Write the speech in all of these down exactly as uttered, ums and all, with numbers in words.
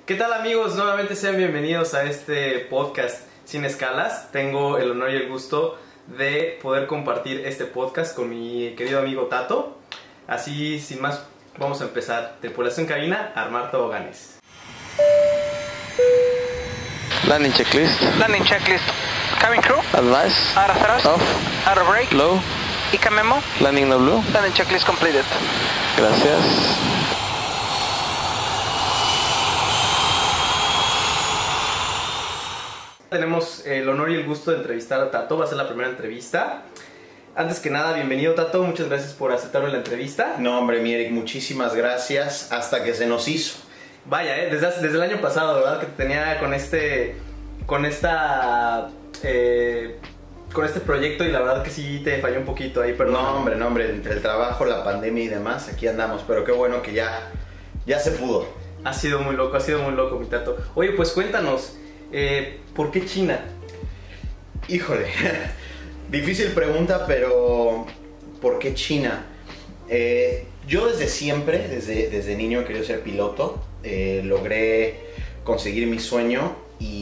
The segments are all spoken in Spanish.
¿Qué tal, amigos? Nuevamente sean bienvenidos a este podcast Sin Escalas. Tengo el honor y el gusto de poder compartir este podcast con mi querido amigo Tato. Así, sin más, vamos a empezar. Tripulación cabina, armar toboganes. Landing checklist. Landing checklist. Cabin crew. Advice. Out of thrust. Off. Out of brake. Low. I C A memo. Landing no blue. Landing checklist completed. Gracias. Tenemos el honor y el gusto de entrevistar a Tato. Va a ser la primera entrevista. Antes que nada, bienvenido, Tato. Muchas gracias por aceptarme la entrevista. No, hombre, mi Eric, muchísimas gracias. Hasta que se nos hizo. Vaya, eh, desde, desde el año pasado, ¿verdad? Que te tenía con este, con esta, eh, con este proyecto, y la verdad que sí te falló un poquito ahí, perdón. No, hombre, no, hombre, entre el trabajo, la pandemia y demás, aquí andamos. Pero qué bueno que ya, ya se pudo. Ha sido muy loco, ha sido muy loco, mi Tato. Oye, pues cuéntanos, eh, ¿por qué China? Híjole, difícil pregunta, pero ¿por qué China? Eh, yo desde siempre, desde, desde niño he querido ser piloto. Eh, logré conseguir mi sueño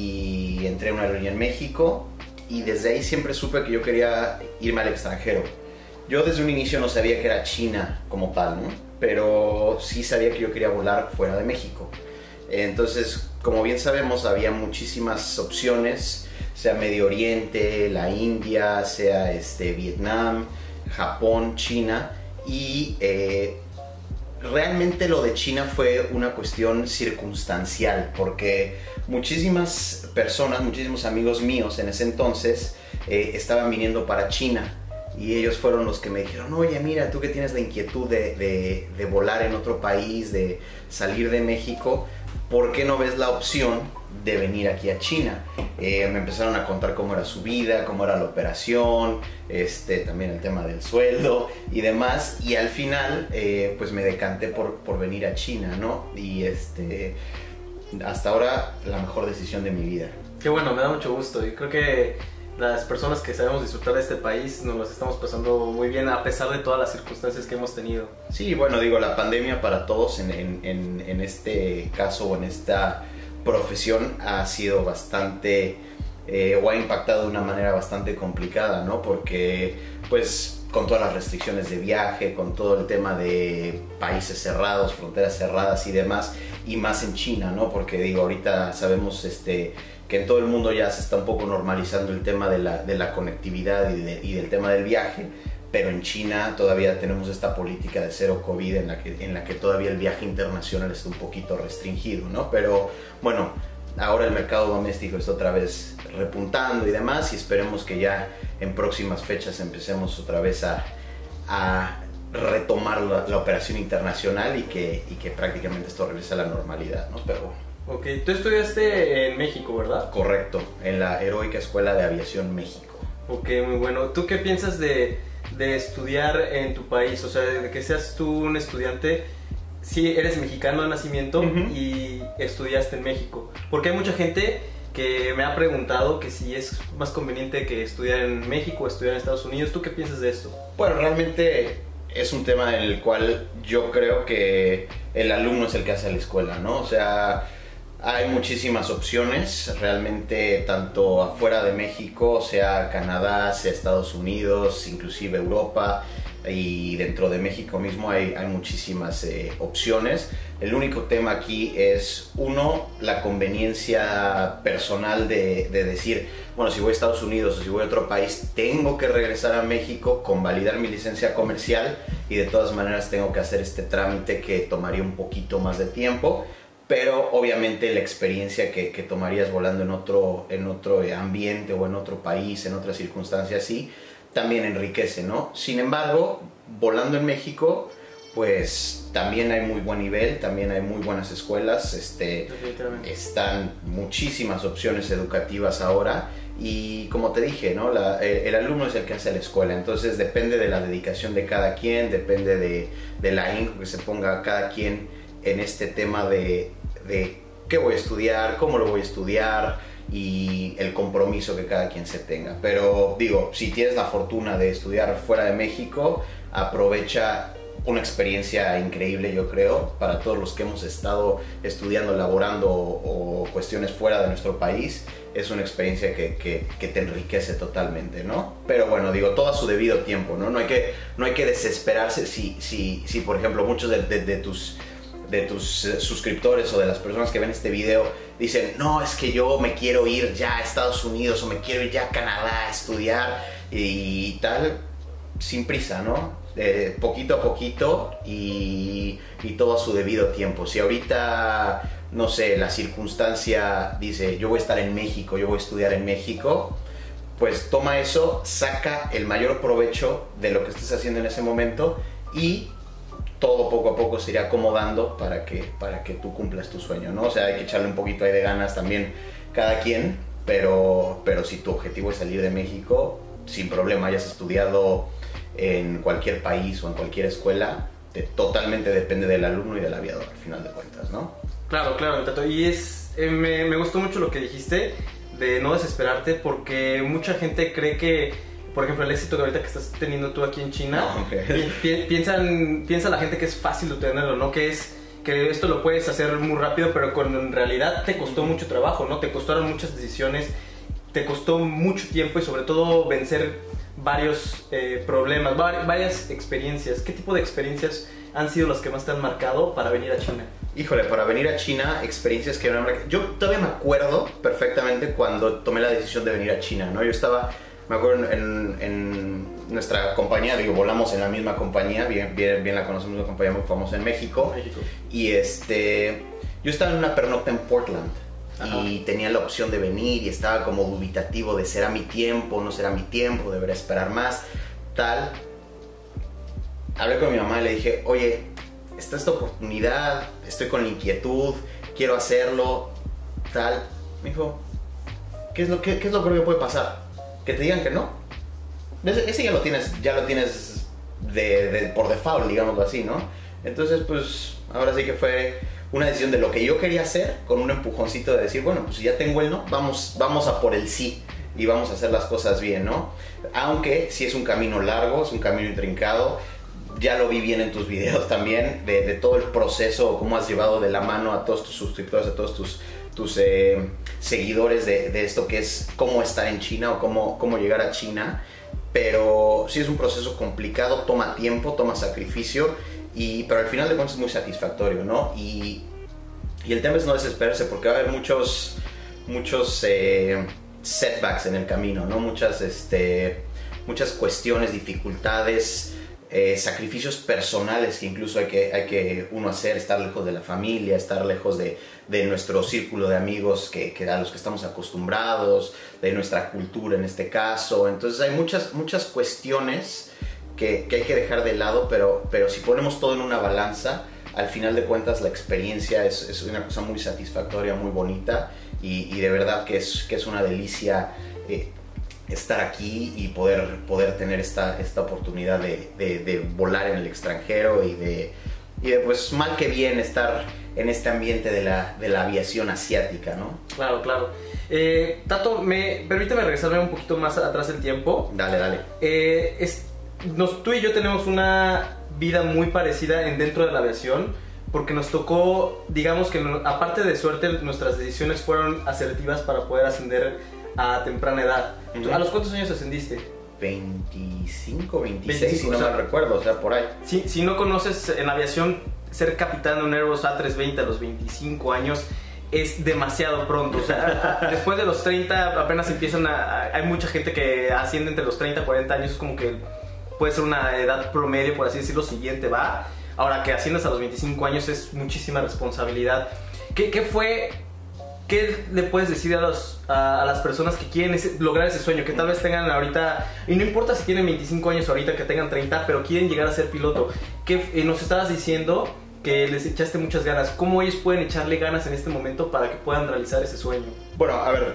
y entré a una aerolínea en México, y desde ahí siempre supe que yo quería irme al extranjero. Yo desde un inicio no sabía que era China como tal, ¿no? Pero sí sabía que yo quería volar fuera de México. Entonces, como bien sabemos, había muchísimas opciones, sea Medio Oriente, la India, sea este, Vietnam, Japón, China, y eh, realmente lo de China fue una cuestión circunstancial, porque muchísimas personas, muchísimos amigos míos en ese entonces eh, estaban viniendo para China, y ellos fueron los que me dijeron: oye, mira, tú que tienes la inquietud de, de, de volar en otro país, de salir de México, ¿por qué no ves la opción de venir aquí a China? Eh, me empezaron a contar cómo era su vida, cómo era la operación, este, también el tema del sueldo y demás, y al final eh, pues me decanté por, por venir a China, ¿no? Y este, hasta ahora la mejor decisión de mi vida. Qué bueno, me da mucho gusto. Y creo que las personas que sabemos disfrutar de este país nos las estamos pasando muy bien, a pesar de todas las circunstancias que hemos tenido. Sí, bueno, digo, la pandemia para todos en, en, en, en este caso o en esta profesión ha sido bastante, eh, o ha impactado de una manera bastante complicada, ¿no? Porque, pues, con todas las restricciones de viaje, con todo el tema de países cerrados, fronteras cerradas y demás, y más en China, ¿no? Porque, digo, ahorita sabemos este, que en todo el mundo ya se está un poco normalizando el tema de la, de la conectividad y, de, y del tema del viaje, pero en China todavía tenemos esta política de cero COVID en la que, en la que todavía el viaje internacional está un poquito restringido, ¿no? Pero bueno, ahora el mercado doméstico está otra vez repuntando y demás, y esperemos que ya en próximas fechas empecemos otra vez a, a retomar la, la operación internacional, y que, y que prácticamente esto regrese a la normalidad, ¿no? Pero Ok, tú estudiaste en México, ¿verdad? correcto, en la Heroica Escuela de Aviación México. Ok, muy bueno. ¿Tú qué piensas de, de estudiar en tu país? O sea, de que seas tú un estudiante, sí, eres mexicano de nacimiento, uh-huh, y estudiaste en México. Porque hay mucha gente que me ha preguntado que si es más conveniente que estudiar en México o estudiar en Estados Unidos. ¿Tú qué piensas de esto? Bueno, realmente es un tema en el cual yo creo que el alumno es el que hace la escuela, ¿no? O sea, hay muchísimas opciones, realmente, tanto afuera de México, sea Canadá, sea Estados Unidos, inclusive Europa, y dentro de México mismo hay, hay muchísimas eh, opciones. El único tema aquí es, uno, la conveniencia personal de, de decir, bueno, si voy a Estados Unidos o si voy a otro país, tengo que regresar a México, convalidar mi licencia comercial, y de todas maneras tengo que hacer este trámite que tomaría un poquito más de tiempo. Pero obviamente la experiencia que, que tomarías volando en otro, en otro ambiente o en otro país, en otras circunstancias así, también enriquece, ¿no? Sin embargo, volando en México, pues también hay muy buen nivel, también hay muy buenas escuelas, este, están muchísimas opciones educativas ahora, y como te dije, ¿no? La, el, el alumno es el que hace la escuela, entonces depende de la dedicación de cada quien, depende de, de la ahínco que se ponga cada quien en este tema de de qué voy a estudiar, cómo lo voy a estudiar, y el compromiso que cada quien se tenga. Pero digo, si tienes la fortuna de estudiar fuera de México, aprovecha una experiencia increíble, yo creo, para todos los que hemos estado estudiando, laborando o, o cuestiones fuera de nuestro país. Es una experiencia que, que, que te enriquece totalmente, ¿no? Pero bueno, digo, todo a su debido tiempo, ¿no? No hay que, no hay que desesperarse si, si, si por ejemplo, muchos de, de, de tus... de tus eh, suscriptores o de las personas que ven este video dicen, no, es que yo me quiero ir ya a Estados Unidos o me quiero ir ya a Canadá a estudiar y tal, sin prisa, ¿no? Eh, poquito a poquito y, y todo a su debido tiempo. Si ahorita, no sé, la circunstancia dice, yo voy a estar en México, yo voy a estudiar en México, pues toma eso, saca el mayor provecho de lo que estés haciendo en ese momento y todo poco a poco se irá acomodando para que, para que tú cumplas tu sueño, ¿no? O sea, hay que echarle un poquito ahí de ganas también cada quien, pero, pero si tu objetivo es salir de México, sin problema, hayas estudiado en cualquier país o en cualquier escuela, te, totalmente depende del alumno y del aviador, al final de cuentas, ¿no? Claro, claro, Tato. Y es, eh, me, me gustó mucho lo que dijiste de no desesperarte, porque mucha gente cree que, por ejemplo, el éxito que ahorita que estás teniendo tú aquí en China, No, okay. pi piensan, piensa la gente que es fácil obtenerlo, ¿no? Que es que esto lo puedes hacer muy rápido, pero cuando en realidad te costó mucho trabajo, ¿no? Te costaron muchas decisiones, te costó mucho tiempo y sobre todo vencer varios eh, problemas, varias experiencias. ¿Qué tipo de experiencias han sido las que más te han marcado para venir a China? Híjole, para venir a China, experiencias que me han marcado. Yo todavía me acuerdo perfectamente cuando tomé la decisión de venir a China, ¿no? Yo estaba... Me acuerdo en, en nuestra compañía, digo, volamos en la misma compañía, bien, bien, bien la conocemos, una compañía muy famosa en México. México. Y este, yo estaba en una pernocta en Portland. Ajá. Y tenía la opción de venir y estaba como dubitativo de será mi tiempo, no será mi tiempo, debería esperar más, tal. Hablé con mi mamá y le dije, oye, está esta oportunidad, estoy con la inquietud, quiero hacerlo, tal. Me dijo, ¿qué es lo, qué, qué es lo peor que puede pasar? Que te digan que no. Ese, ese ya lo tienes, ya lo tienes de, de, por default, digámoslo así, ¿no? Entonces, pues, ahora sí que fue una decisión de lo que yo quería hacer, con un empujoncito de decir, bueno, pues si ya tengo el no, vamos, vamos a por el sí y vamos a hacer las cosas bien, ¿no? Aunque sí es un camino largo, es un camino intrincado. Ya lo vi bien en tus videos también, de, de todo el proceso, cómo has llevado de la mano a todos tus suscriptores, a todos tus... tus eh, seguidores de, de esto que es cómo estar en China o cómo, cómo llegar a China, pero sí es un proceso complicado, toma tiempo, toma sacrificio, y, pero al final de cuentas es muy satisfactorio, ¿no? Y, y el tema es no desesperarse porque va a haber muchos, muchos eh, setbacks en el camino, ¿no? Muchas, este, muchas cuestiones, dificultades, Eh, sacrificios personales que incluso hay que, hay que uno hacer, estar lejos de la familia, estar lejos de, de nuestro círculo de amigos que, que a los que estamos acostumbrados, de nuestra cultura en este caso. Entonces hay muchas, muchas cuestiones que, que hay que dejar de lado, pero, pero si ponemos todo en una balanza, al final de cuentas la experiencia es, es una cosa muy satisfactoria, muy bonita y, y de verdad que es, que es una delicia eh, estar aquí y poder, poder tener esta, esta oportunidad de, de, de volar en el extranjero y de, y de, pues, mal que bien estar en este ambiente de la, de la aviación asiática, ¿no? Claro, claro. Eh, Tato, me, permíteme regresarme un poquito más atrás del tiempo. Dale, dale. Eh, es, nos, tú y yo tenemos una vida muy parecida en dentro de la aviación, porque nos tocó, digamos que no, aparte de suerte, nuestras decisiones fueron asertivas para poder ascender a temprana edad. Uh-huh. ¿A los cuántos años ascendiste? veinticinco, veintiséis, veinticinco, si no o sea, mal recuerdo, o sea, por ahí. Si, si no conoces en aviación, ser capitán de un Airbus A trescientos veinte a los veinticinco años es demasiado pronto. O sea, después de los treinta apenas empiezan a... Hay mucha gente que asciende entre los treinta y cuarenta años, es como que puede ser una edad promedio, por así decirlo, siguiente va. Ahora que asciendas a los veinticinco años es muchísima responsabilidad. ¿Qué, qué fue... ¿Qué le puedes decir a, los, a, a las personas que quieren ese, lograr ese sueño? Que tal vez tengan ahorita, y no importa si tienen veinticinco años ahorita, que tengan treinta, pero quieren llegar a ser piloto. Que eh, nos estabas diciendo que les echaste muchas ganas. ¿Cómo ellos pueden echarle ganas en este momento para que puedan realizar ese sueño? Bueno, a ver,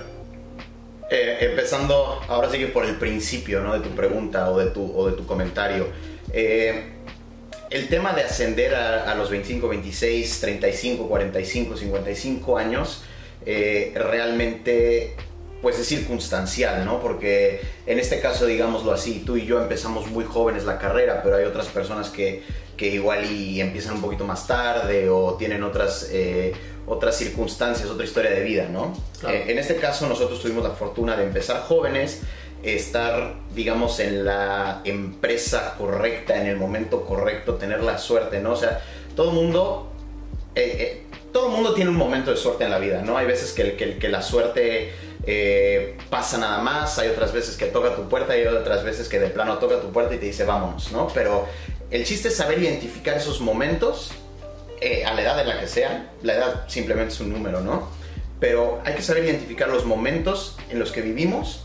eh, empezando ahora sí que por el principio, ¿no? De tu pregunta o de tu, o de tu comentario. Eh, el tema de ascender a, a los veinticinco, veintiséis, treinta y cinco, cuarenta y cinco, cincuenta y cinco años... Eh, realmente pues es circunstancial, ¿no? Porque en este caso, digámoslo así, tú y yo empezamos muy jóvenes la carrera, pero hay otras personas que, que igual y empiezan un poquito más tarde o tienen otras, eh, otras circunstancias, otra historia de vida, ¿no? Claro. Eh, en este caso nosotros tuvimos la fortuna de empezar jóvenes, estar, digamos, en la empresa correcta, en el momento correcto, tener la suerte, ¿no? O sea, todo el mundo, eh, eh, todo el mundo tiene un momento de suerte en la vida, ¿no? Hay veces que, que, que la suerte eh, pasa nada más, hay otras veces que toca tu puerta y hay otras veces que de plano toca tu puerta y te dice vámonos, ¿no? Pero el chiste es saber identificar esos momentos eh, a la edad en la que sean. La edad simplemente es un número, ¿no? Pero hay que saber identificar los momentos en los que vivimos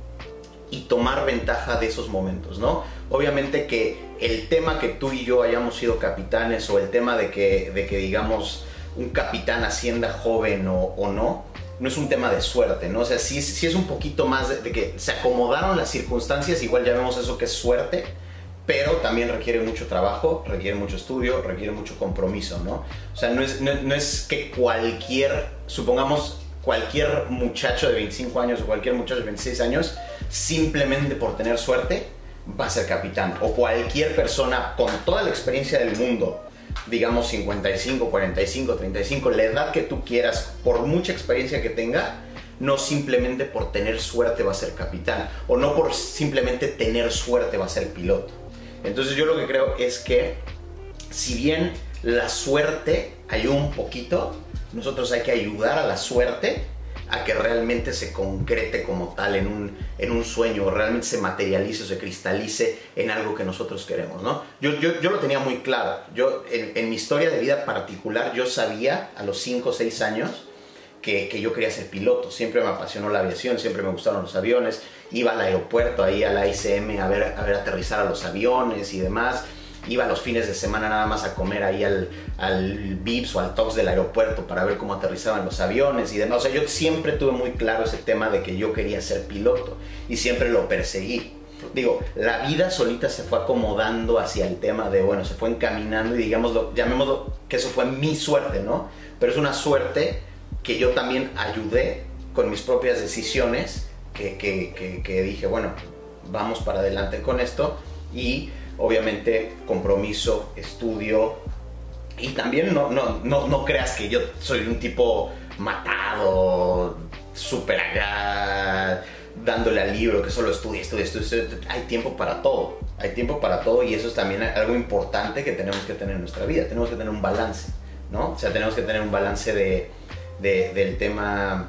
y tomar ventaja de esos momentos, ¿no? Obviamente que el tema que tú y yo hayamos sido capitanes o el tema de que, de que digamos, un capitán ascienda joven o, o no, no es un tema de suerte, ¿no? O sea, sí, sí es un poquito más de, de que se acomodaron las circunstancias, igual ya vemos eso que es suerte, pero también requiere mucho trabajo, requiere mucho estudio, requiere mucho compromiso, ¿no? O sea, no es, no, no es que cualquier, supongamos, cualquier muchacho de veinticinco años o cualquier muchacho de veintiséis años, simplemente por tener suerte, va a ser capitán. O cualquier persona con toda la experiencia del mundo, digamos cincuenta y cinco, cuarenta y cinco, treinta y cinco, la edad que tú quieras, por mucha experiencia que tenga, no simplemente por tener suerte va a ser capitán. O no por simplemente tener suerte va a ser piloto. Entonces yo lo que creo es que, si bien la suerte ayuda un poquito, nosotros hay que ayudar a la suerte a que realmente se concrete como tal en un, en un sueño, o realmente se materialice o se cristalice en algo que nosotros queremos, ¿no? Yo, yo, yo lo tenía muy claro. Yo, en, en mi historia de vida particular, yo sabía a los cinco o seis años que, que yo quería ser piloto. Siempre me apasionó la aviación, siempre me gustaron los aviones. Iba al aeropuerto, ahí a la I C M, a ver, a ver aterrizar a los aviones y demás. Iba los fines de semana nada más a comer ahí al, al Vips o al Tox del aeropuerto para ver cómo aterrizaban los aviones y demás. O sea, yo siempre tuve muy claro ese tema de que yo quería ser piloto y siempre lo perseguí. Digo, la vida solita se fue acomodando hacia el tema de, bueno, se fue encaminando y digámoslo, llamémoslo que eso fue mi suerte, ¿no? Pero es una suerte que yo también ayudé con mis propias decisiones, que, que, que, que dije, bueno, vamos para adelante con esto y... obviamente compromiso, estudio y también no, no, no, no creas que yo soy un tipo matado, súper acá, dándole al libro, que solo estudia, estudia, estudia. Hay tiempo para todo, hay tiempo para todo y eso es también algo importante que tenemos que tener en nuestra vida. Tenemos que tener un balance, ¿no? O sea, tenemos que tener un balance de, de, del tema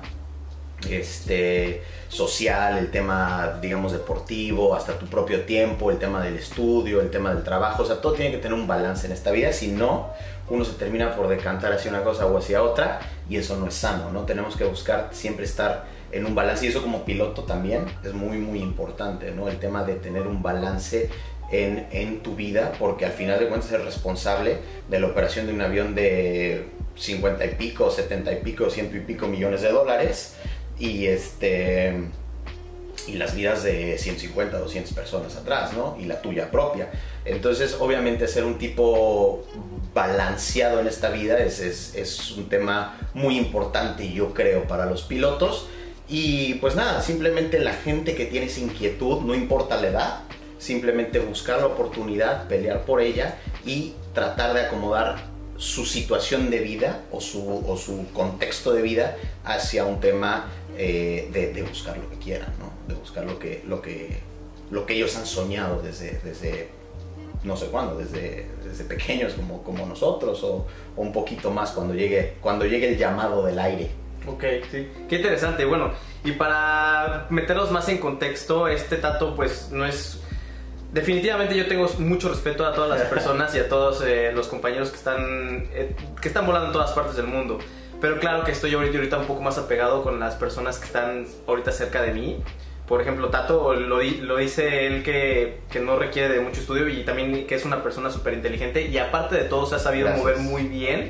este, social, el tema, digamos, deportivo, hasta tu propio tiempo, el tema del estudio, el tema del trabajo. O sea, todo tiene que tener un balance en esta vida, si no, uno se termina por decantar hacia una cosa o hacia otra y eso no es sano, ¿no? Tenemos que buscar siempre estar en un balance y eso como piloto también es muy, muy importante, ¿no? El tema de tener un balance en, en tu vida, porque al final de cuentas eres responsable de la operación de un avión de cincuenta y pico, setenta y pico, ciento y pico millones de dólares y este y las vidas de ciento cincuenta, doscientas personas atrás, ¿no? Y la tuya propia. Entonces, obviamente, ser un tipo balanceado en esta vida es, es, es un tema muy importante, yo creo, para los pilotos. Y pues nada, simplemente la gente que tiene esa inquietud, no importa la edad, simplemente buscar la oportunidad, pelear por ella y tratar de acomodar su situación de vida o su, o su contexto de vida hacia un tema eh, de, de buscar lo que quieran, ¿no? De buscar lo que, lo que, lo que ellos han soñado desde, desde no sé cuándo, desde, desde pequeños como, como nosotros o, o un poquito más cuando llegue, cuando llegue el llamado del aire. Ok, sí. Qué interesante. Bueno, y para meterlos más en contexto, este Tato pues no es... Definitivamente yo tengo mucho respeto a todas las personas y a todos eh, los compañeros que están, eh, que están volando en todas partes del mundo. Pero claro que estoy ahorita, ahorita un poco más apegado con las personas que están ahorita cerca de mí. Por ejemplo, Tato lo, lo dice él que, que no requiere de mucho estudio y también que es una persona súper inteligente y aparte de todo se ha sabido Gracias. mover muy bien.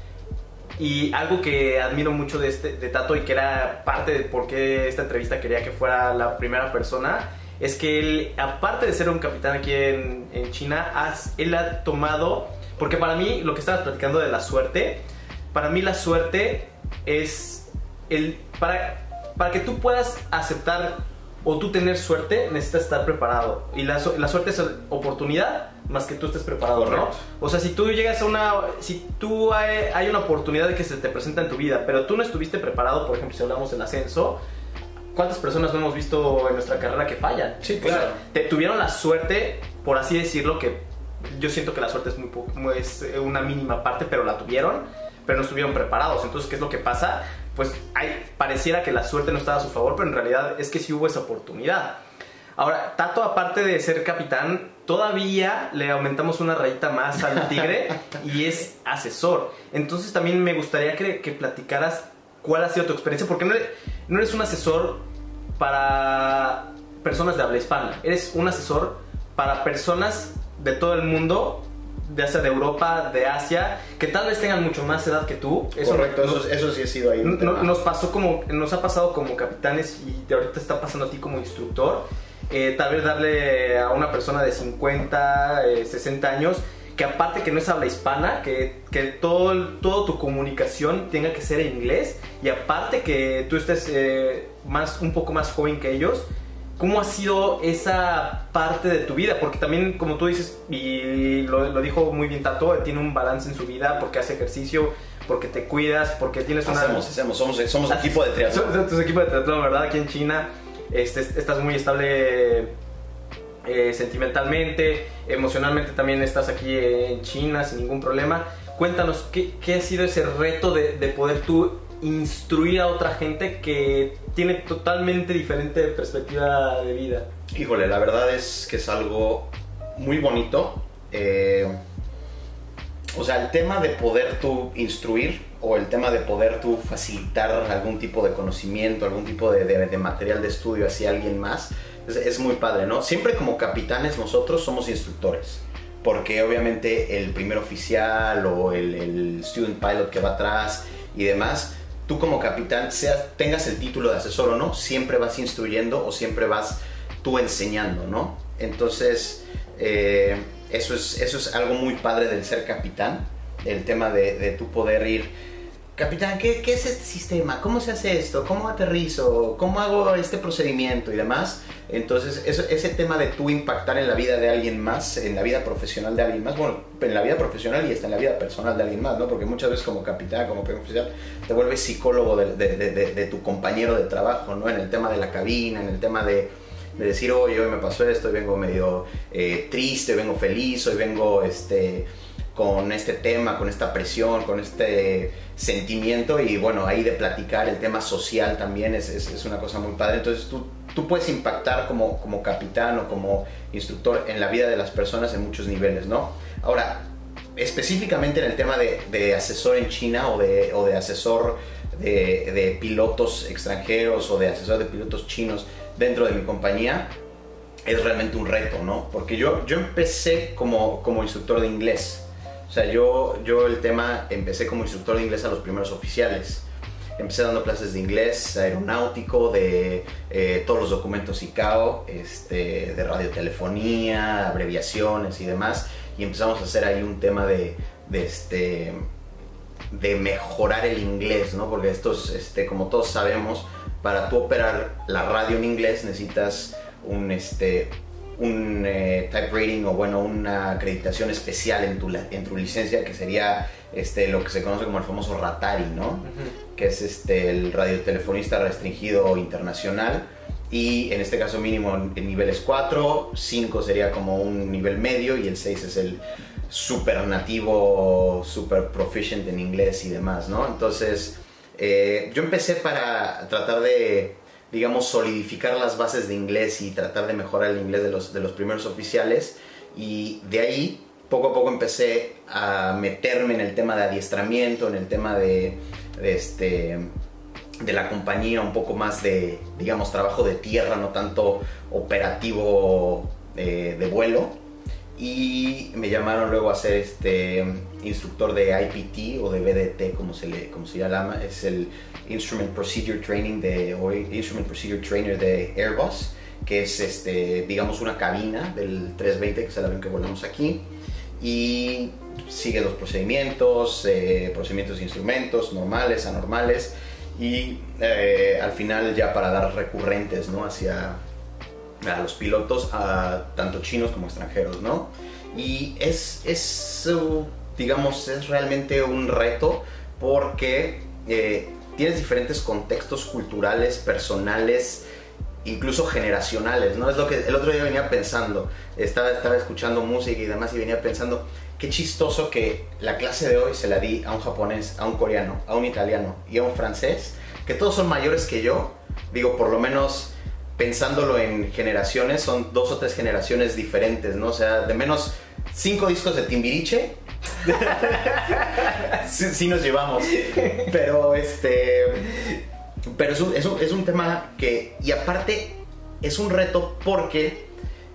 Y algo que admiro mucho de, este, de Tato y que era parte de por qué esta entrevista quería que fuera la primera persona, es que él, aparte de ser un capitán aquí en, en China, has, él ha tomado... Porque para mí, lo que estabas platicando de la suerte, para mí la suerte es... el para, para que tú puedas aceptar o tú tener suerte, necesitas estar preparado. Y la, la suerte es oportunidad más que tú estés preparado, Correcto. ¿no? O sea, si tú llegas a una... Si tú hay, hay una oportunidad de que se te presenta en tu vida, pero tú no estuviste preparado, por ejemplo, si hablamos del ascenso, ¿cuántas personas no hemos visto en nuestra carrera que fallan? Sí, O claro. sea, te tuvieron la suerte, por así decirlo, que yo siento que la suerte es, muy po- es una mínima parte, pero la tuvieron, pero no estuvieron preparados. Entonces, ¿qué es lo que pasa? Pues hay, pareciera que la suerte no estaba a su favor, pero en realidad es que sí hubo esa oportunidad. Ahora, Tato, aparte de ser capitán, todavía le aumentamos una rayita más al tigre y es asesor. Entonces también me gustaría que, que platicaras cuál ha sido tu experiencia, porque no eres, no eres un asesor para personas de habla hispana, eres un asesor para personas de todo el mundo, ya sea de Europa, de Asia, que tal vez tengan mucho más edad que tú. Eso Correcto, no- eso, eso sí ha sido ahí un no- tema. nos pasó como nos ha pasado como capitanes y de ahorita está pasando a ti como instructor. Eh, tal vez darle a una persona de cincuenta, eh, sesenta años, que aparte que no es habla hispana, que, que todo, el- toda tu comunicación tenga que ser en inglés, y aparte que tú estés eh, más, un poco más joven que ellos. ¿Cómo ha sido esa parte de tu vida? Porque también, como tú dices, y lo, lo dijo muy bien Tato, tiene un balance en su vida porque hace ejercicio, porque te cuidas, porque tienes una... Hacemos, hacemos, somos, somos Ah, equipo de triatlón. Son tus equipos de triatlón, ¿verdad? Aquí en China este, estás muy estable eh, sentimentalmente, emocionalmente también estás aquí en China sin ningún problema. Cuéntanos, ¿qué, qué ha sido ese reto de, de poder tú instruir a otra gente que tiene totalmente diferente perspectiva de vida? Híjole, la verdad es que es algo muy bonito. Eh, o sea, el tema de poder tú instruir o el tema de poder tú facilitar algún tipo de conocimiento, algún tipo de, de, de material de estudio hacia alguien más, es, es muy padre, ¿no? Siempre como capitanes nosotros somos instructores, porque obviamente el primer oficial o el, el student pilot que va atrás y demás, tú como capitán, seas, tengas el título de asesor o no, siempre vas instruyendo o siempre vas tú enseñando, ¿no? Entonces, eh, eso, es, eso es algo muy padre del ser capitán, el tema de, de tú poder ir, capitán, ¿qué, ¿qué es este sistema? ¿Cómo se hace esto? ¿Cómo aterrizo? ¿Cómo hago este procedimiento? Y demás. Entonces, eso, ese tema de tú impactar en la vida de alguien más, en la vida profesional de alguien más, bueno, en la vida profesional y hasta en la vida personal de alguien más, ¿no? Porque muchas veces como capitán, como primer oficial, te vuelves psicólogo de, de, de, de, de tu compañero de trabajo, ¿no? En el tema de la cabina, en el tema de, de decir, oye, hoy me pasó esto, hoy vengo medio eh, triste, hoy vengo feliz, hoy vengo este, con este tema, con esta presión, con este sentimiento, y bueno, ahí de platicar el tema social también es, es, es una cosa muy padre. Entonces tú, tú puedes impactar como, como capitán o como instructor en la vida de las personas en muchos niveles, ¿no? Ahora, específicamente en el tema de, de asesor en China o de, o de asesor de, de pilotos extranjeros o de asesor de pilotos chinos dentro de mi compañía, es realmente un reto, ¿no? Porque yo, yo empecé como, como instructor de inglés. O sea, yo, yo el tema, empecé como instructor de inglés a los primeros oficiales. Empecé dando clases de inglés aeronáutico, de eh, todos los documentos I C A O, este, de radiotelefonía, abreviaciones y demás. Y empezamos a hacer ahí un tema de, de, este, de mejorar el inglés, ¿no? Porque estos, este, como todos sabemos, para tú operar la radio en inglés necesitas un... Este, un eh, type rating o bueno, una acreditación especial en tu, en tu licencia, que sería este, lo que se conoce como el famoso RATARI, ¿no? Uh-huh. Que es este, el radiotelefonista restringido internacional, y en este caso mínimo en niveles cuatro, cinco sería como un nivel medio y el seis es el super nativo, super proficient en inglés y demás, ¿no? Entonces eh, yo empecé para tratar de, digamos, solidificar las bases de inglés y tratar de mejorar el inglés de los, de los primeros oficiales, y de ahí poco a poco empecé a meterme en el tema de adiestramiento, en el tema de, de, este, de la compañía, un poco más de, digamos, trabajo de tierra, no tanto operativo eh, de vuelo, y me llamaron luego a ser este, instructor de I P T o de B D T, como se, le, como se llama, es el Instrument Procedure Training de, o Instrument Procedure Trainer de Airbus, que es este, digamos, una cabina del trescientos veinte, que es el avión que volamos aquí, y sigue los procedimientos, eh, procedimientos de instrumentos normales, anormales, y eh, al final ya para dar recurrentes, ¿no? hacia, a los pilotos, a tanto chinos como extranjeros, ¿no? Y es, es uh, digamos, es realmente un reto porque eh, tienes diferentes contextos culturales, personales, incluso generacionales, ¿no? Es lo que el otro día venía pensando, estaba, estaba escuchando música y demás y venía pensando, qué chistoso que la clase de hoy se la di a un japonés, a un coreano, a un italiano y a un francés, que todos son mayores que yo, digo, por lo menos pensándolo en generaciones, son dos o tres generaciones diferentes, ¿no? O sea, de menos cinco discos de Timbiriche, sí, sí nos llevamos, pero este... Pero es un, es, un, es un tema que, y aparte es un reto porque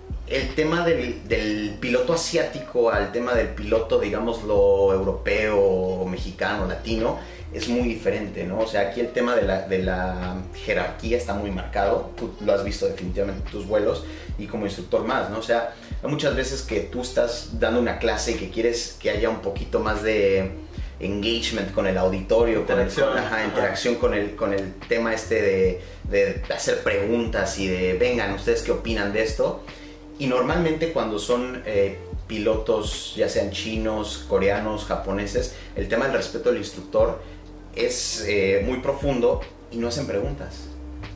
el tema del, del piloto asiático al tema del piloto, digámoslo, europeo, mexicano, latino, es muy diferente, ¿no? O sea, aquí el tema de la, de la jerarquía está muy marcado, tú lo has visto definitivamente en tus vuelos y como instructor más, ¿no? O sea, hay muchas veces que tú estás dando una clase y que quieres que haya un poquito más de engagement con el auditorio, interacción, con el, ajá, ajá. interacción con el, con el tema este de, de hacer preguntas y de, vengan, ¿ustedes qué opinan de esto? Y normalmente cuando son eh, pilotos, ya sean chinos, coreanos, japoneses, el tema del respeto del instructor es eh, muy profundo y no hacen preguntas.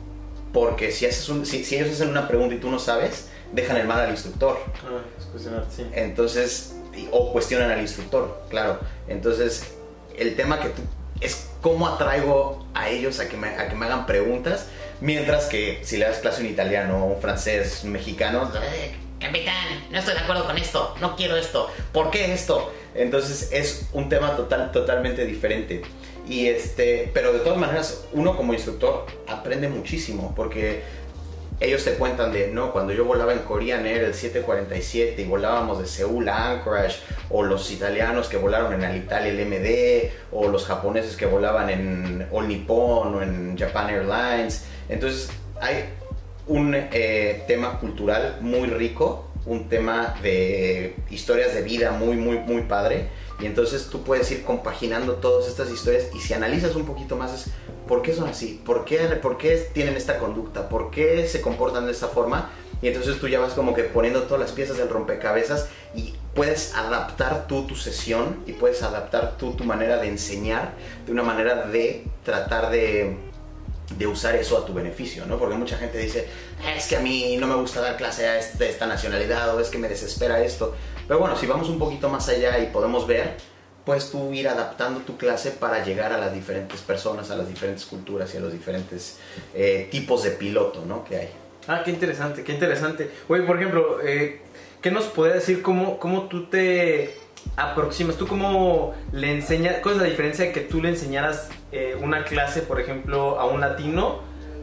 Porque si, haces un, si, si ellos hacen una pregunta y tú no sabes, dejan el mal al instructor. Ah, es cuestionar, sí. Entonces, o cuestionan al instructor, claro. Entonces, el tema que tú, es cómo atraigo a ellos a que, me, a que me hagan preguntas, mientras que si le das clase en italiano, un francés, un mexicano, eh, capitán, no estoy de acuerdo con esto, no quiero esto, ¿por qué esto? Entonces es un tema total, totalmente diferente. Y este, pero de todas maneras, uno como instructor aprende muchísimo, porque ellos te cuentan de, no, cuando yo volaba en Korean Air el siete cuarenta y siete y volábamos de Seúl a Anchorage, o los italianos que volaron en Alitalia el M D, o los japoneses que volaban en All Nippon o en Japan Airlines. Entonces hay un eh, tema cultural muy rico, un tema de historias de vida muy, muy, muy padre. Y entonces tú puedes ir compaginando todas estas historias y si analizas un poquito más es ¿por qué son así? ¿Por qué, ¿Por qué tienen esta conducta? ¿Por qué se comportan de esta forma? Y entonces tú ya vas como que poniendo todas las piezas del rompecabezas y puedes adaptar tú tu sesión y puedes adaptar tú tu manera de enseñar de una manera de tratar de, de usar eso a tu beneficio, ¿no? Porque mucha gente dice, es que a mí no me gusta dar clase a esta, esta nacionalidad o es que me desespera esto. Pero bueno, si vamos un poquito más allá y podemos ver, puedes tú ir adaptando tu clase para llegar a las diferentes personas, a las diferentes culturas y a los diferentes eh, tipos de piloto, ¿no? que hay. Ah, qué interesante, qué interesante. Oye, por ejemplo, eh, ¿qué nos podría decir cómo, cómo tú te aproximas? ¿Tú cómo le enseñas? ¿Cuál es la diferencia de que tú le enseñaras eh, una clase, por ejemplo, a un latino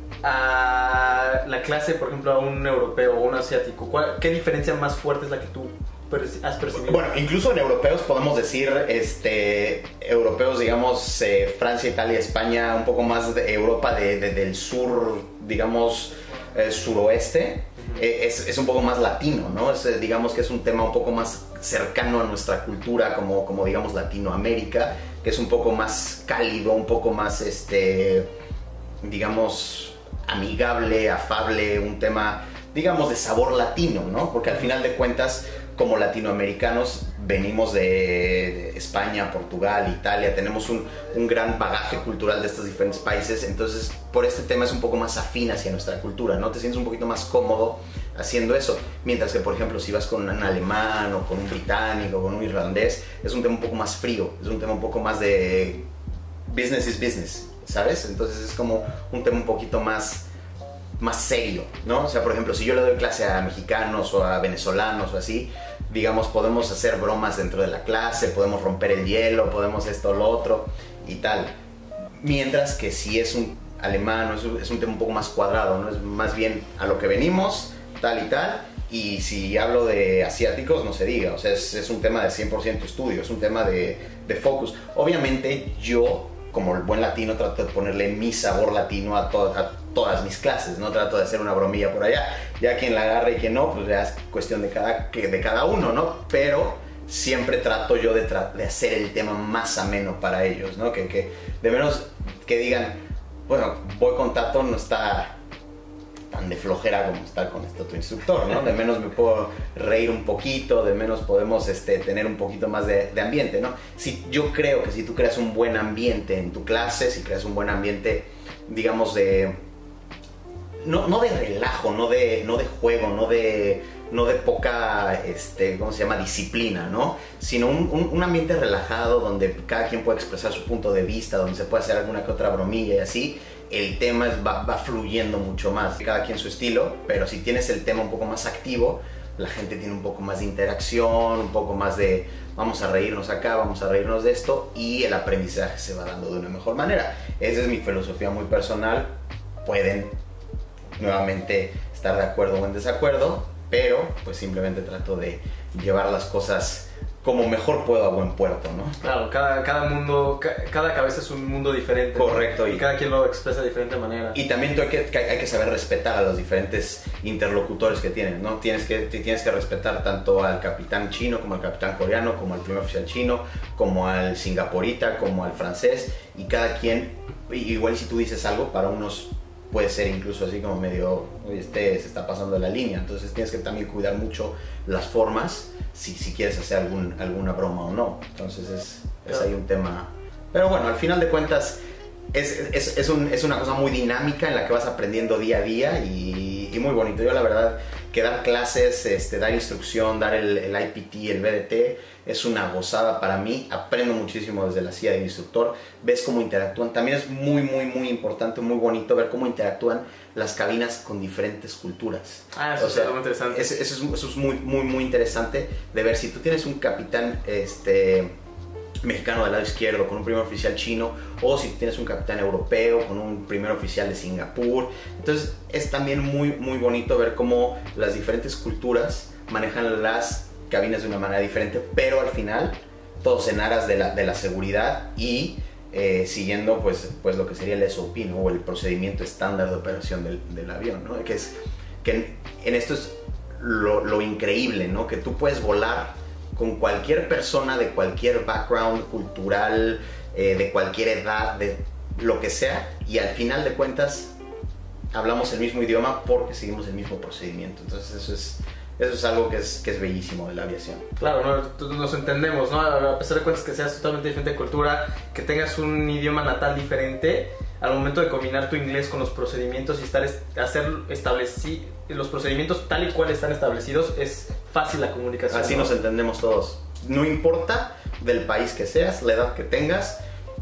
a la clase, por ejemplo, a un europeo o un asiático? ¿Cuál, ¿Qué diferencia más fuerte es la que tú has percibido? Bueno, incluso en europeos podemos decir, este, europeos, digamos, eh, Francia, Italia, España, un poco más de Europa de, de, del sur, digamos, eh, suroeste, eh, es, es un poco más latino, ¿no? Es, digamos que es un tema un poco más cercano a nuestra cultura, como, como digamos Latinoamérica, que es un poco más cálido, un poco más, este, digamos, amigable, afable, un tema, digamos, de sabor latino, ¿no? Porque al final de cuentas, como latinoamericanos, venimos de, de España, Portugal, Italia, tenemos un, un gran bagaje cultural de estos diferentes países, entonces por este tema es un poco más afín hacia nuestra cultura, ¿no? Te sientes un poquito más cómodo haciendo eso, mientras que, por ejemplo, si vas con un alemán o con un británico o con un irlandés, es un tema un poco más frío, es un tema un poco más de business is business, ¿sabes? Entonces es como un tema un poquito más... más serio, ¿no? O sea, por ejemplo, si yo le doy clase a mexicanos o a venezolanos o así, digamos, podemos hacer bromas dentro de la clase, podemos romper el hielo, podemos esto o lo otro y tal. Mientras que si es un alemán, es un, es un tema un poco más cuadrado, ¿no? Es más bien a lo que venimos, tal y tal. Y si hablo de asiáticos, no se diga, o sea, es, es un tema de cien por ciento estudio, es un tema de, de focus. Obviamente yo, como el buen latino, trato de ponerle mi sabor latino a, to a todas mis clases, no trato de hacer una bromilla por allá. Ya quien la agarre y quien no, pues ya es cuestión de cada, de cada uno, ¿no? Pero siempre trato yo de, tra de hacer el tema más ameno para ellos, ¿no? Que, que de menos que digan, bueno, voy con Tato, no está tan tan de flojera como estar con este otro instructor, ¿no? De menos me puedo reír un poquito, de menos podemos este, tener un poquito más de, de ambiente, ¿no? Si, yo creo que si tú creas un buen ambiente en tu clase, si creas un buen ambiente, digamos, de... No, no de relajo, no de, no de juego, no de, no de poca, este, ¿cómo se llama? Disciplina, ¿no? Sino un, un, un ambiente relajado donde cada quien puede expresar su punto de vista, donde se puede hacer alguna que otra bromilla y así, el tema es, va, va fluyendo mucho más. Cada quien su estilo, pero si tienes el tema un poco más activo, la gente tiene un poco más de interacción, un poco más de vamos a reírnos acá, vamos a reírnos de esto, y el aprendizaje se va dando de una mejor manera. Esa es mi filosofía muy personal. Pueden nuevamente estar de acuerdo o en desacuerdo, pero pues simplemente trato de llevar las cosas como mejor puedo a buen puerto, ¿no? Claro, cada, cada mundo, ca, cada cabeza es un mundo diferente. Correcto. ¿No? Y, y cada quien lo expresa de diferente manera. Y también tú hay, que, hay que saber respetar a los diferentes interlocutores que tienen, ¿no? Tienes que, tienes que respetar tanto al capitán chino, como al capitán coreano, como al primer oficial chino, como al singapurita, como al francés, y cada quien, igual si tú dices algo, para unos puede ser incluso así como medio, oye, este se está pasando la línea, entonces tienes que también cuidar mucho las formas si, si quieres hacer algún, alguna broma o no. Entonces es, es ahí un tema, pero bueno, al final de cuentas es, es, es, un, es una cosa muy dinámica en la que vas aprendiendo día a día y, y muy bonito. Yo la verdad que dar clases, este, dar instrucción, dar el, el I P T, el B D T, es una gozada para mí. Aprendo muchísimo desde la silla del instructor. Ves cómo interactúan. También es muy, muy, muy importante, muy bonito ver cómo interactúan las cabinas con diferentes culturas. Ah, eso o sea, es muy interesante. Es, eso, es, eso es muy, muy, muy interesante de ver. Si tú tienes un capitán este, mexicano del lado izquierdo con un primer oficial chino, o si tienes un capitán europeo con un primer oficial de Singapur. Entonces es también muy, muy bonito ver cómo las diferentes culturas manejan las cabinas de una manera diferente, pero al final todos en aras de la, de la seguridad y eh, siguiendo pues, pues lo que sería el S O P, ¿no? O el procedimiento estándar de operación del, del avión, ¿no? Que, es, que en, en esto es lo, lo increíble, ¿no? Que tú puedes volar con cualquier persona de cualquier background cultural, eh, de cualquier edad, de lo que sea, y al final de cuentas hablamos el mismo idioma porque seguimos el mismo procedimiento. Entonces eso es, eso es algo que es, que es bellísimo de la aviación. Claro, ¿no? Nos entendemos, ¿no? A pesar de cuentas que seas totalmente diferente de cultura, que tengas un idioma natal diferente, al momento de combinar tu inglés con los procedimientos y estar, hacer establecer los procedimientos tal y cual están establecidos, es fácil la comunicación. Así ¿no? nos entendemos todos. No importa del país que seas, la edad que tengas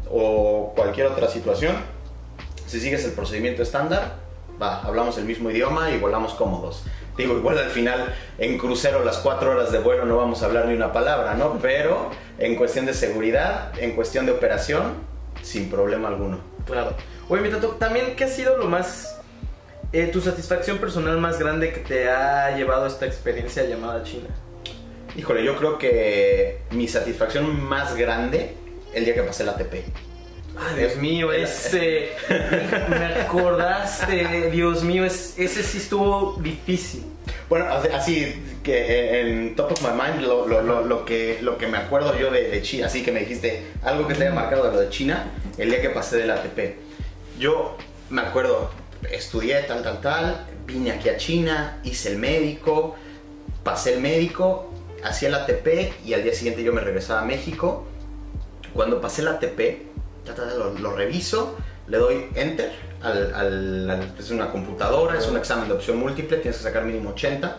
o cualquier otra situación, si sigues el procedimiento estándar, va, hablamos el mismo idioma y volamos cómodos. Digo, igual al final en crucero las cuatro horas de vuelo no vamos a hablar ni una palabra, ¿no? Pero en cuestión de seguridad, en cuestión de operación, sin problema alguno. Claro. Oye, mi Tato, también, ¿qué ha sido lo más, eh, tu satisfacción personal más grande que te ha llevado a esta experiencia llamada China? Híjole, yo creo que mi satisfacción más grande, el día que pasé la A T P. Ah, Dios mío, ese... me acordaste, Dios mío, es, ese sí estuvo difícil. Bueno, así que en top of my mind, lo, lo, lo, lo, que, lo que me acuerdo yo de, de China, así que me dijiste algo que te haya marcado de lo de China, el día que pasé de la A T P. Yo me acuerdo, estudié tal, tal, tal, vine aquí a China, hice el médico, pasé el médico, hacía la A T P y al día siguiente yo me regresaba a México. Cuando pasé la A T P, lo, lo reviso, le doy enter, al, al, al, es una computadora, es un examen de opción múltiple, tienes que sacar mínimo ochenta.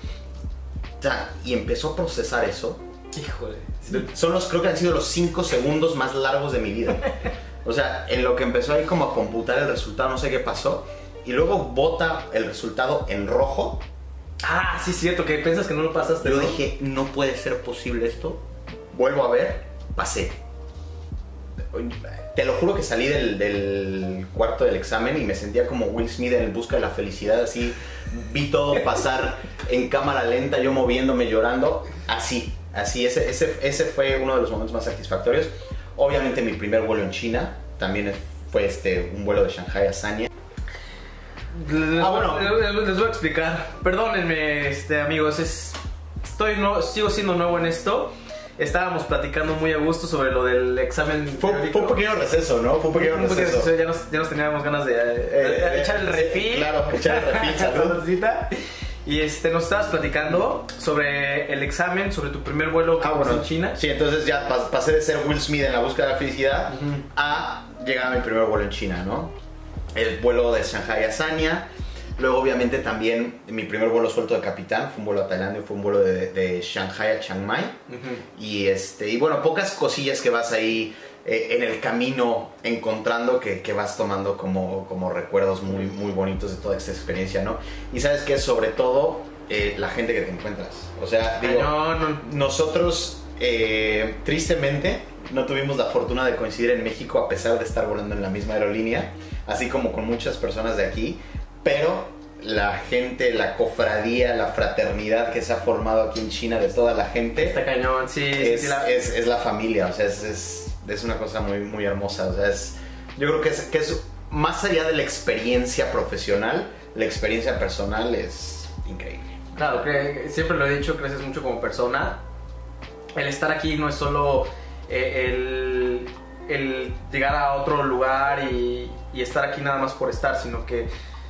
Y empezó a procesar eso. Híjole. Son los, creo que han sido los cinco segundos más largos de mi vida. O sea, en lo que empezó ahí como a computar el resultado, no sé qué pasó. Y luego bota el resultado en rojo. Ah, sí es cierto, que piensas que no lo pasaste. Yo ¿no? dije, no puede ser posible esto. Vuelvo a ver, pasé. Te lo juro que salí del, del cuarto del examen y me sentía como Will Smith en busca de la felicidad, así. Vi todo pasar en cámara lenta, yo moviéndome, llorando, así, así. Ese, ese, ese fue uno de los momentos más satisfactorios. Obviamente mi primer vuelo en China también fue este, un vuelo de Shanghai a Sanya. Les, ah, bueno. les, les voy a explicar. Perdónenme, este, amigos, es, estoy no, sigo siendo nuevo en esto. estábamos platicando muy a gusto sobre lo del examen. Fue, fue un pequeño receso, ¿no? Fue un pequeño un pequeño receso. receso, ya nos, ya nos teníamos ganas de, de, Eh, de echar el refil. Claro, echar el refil, salud. Y este, nos estabas platicando sobre el examen, sobre tu primer vuelo que Ah, fuiste bueno, en China. Sí, entonces ya pas- pasé de ser Will Smith en la búsqueda de la felicidad Ujú. a llegar a mi primer vuelo en China, ¿no? El vuelo de Shanghai a Sanya. Luego, obviamente, también mi primer vuelo suelto de capitán fue un vuelo a Tailandia, fue un vuelo de, de Shanghai a Chiang Mai. Ujú. Y, este, y bueno, pocas cosillas que vas ahí eh, en el camino encontrando que, que vas tomando como, como recuerdos muy, muy bonitos de toda esta experiencia, ¿no? Y sabes que sobre todo eh, la gente que te encuentras. O sea, digo, No, no. nosotros eh, tristemente no tuvimos la fortuna de coincidir en México a pesar de estar volando en la misma aerolínea, así como con muchas personas de aquí, pero la gente, la cofradía, la fraternidad que se ha formado aquí en China de toda la gente Está cañón, sí. sí, es, sí, la- es, es la familia, o sea, es, es, es una cosa muy, muy hermosa, o sea, es, yo creo que es, que es más allá de la experiencia profesional, la experiencia personal es increíble. Claro, que siempre lo he dicho, creces mucho como persona. El estar aquí no es solo eh, el, el llegar a otro lugar y, y estar aquí nada más por estar, sino que